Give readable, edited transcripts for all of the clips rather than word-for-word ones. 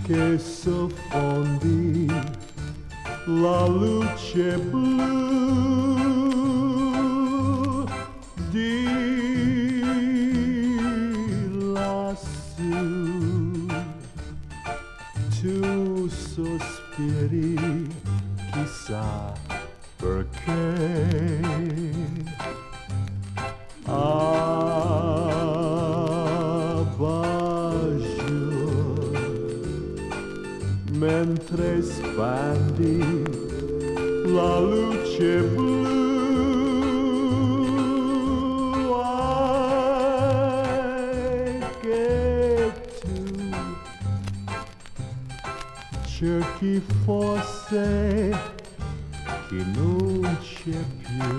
che soffondi la luce blu di lassù. Tu sospiri, chissà perché. Mentre spandi la luce blu, ai che tu cerchi forse che non c'è più.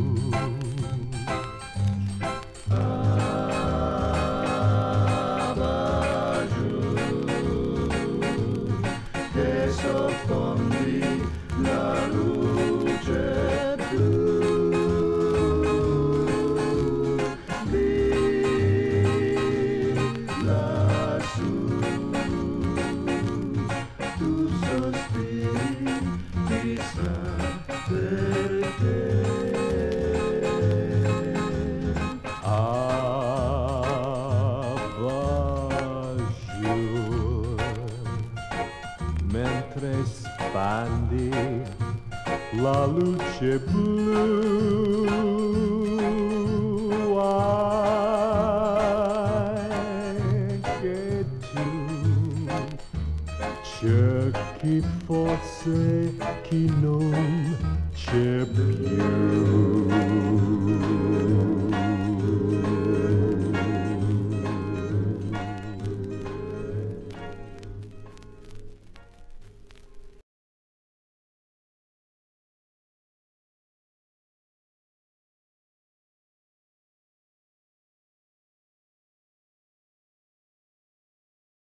Soffondi la luce blu lì lassù. Tu sospiri, chissà perché. Mentre spandi la luce blu, ai che tu cerchi forse chi non c'è più.